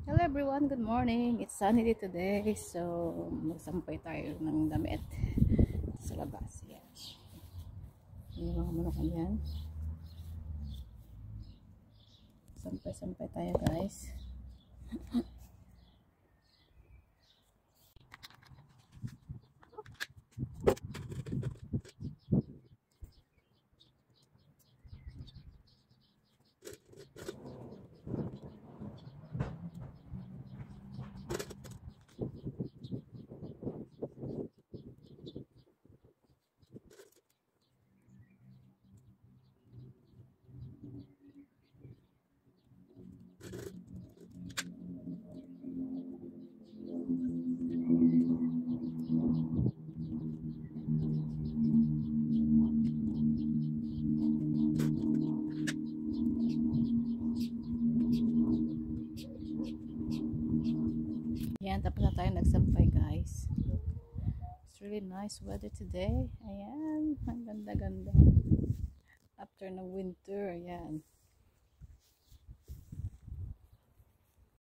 Hello everyone, good morning. It's sunny day today. So, magsampay tayo ng damit sa labas. Yan. Yung mga manok yan. Sampay-sampay tayo guys. Yan, tapos na tayo nagsampay guys. Look, it's really nice weather today. Ayan, ang ganda-ganda. After ng winter, ayan.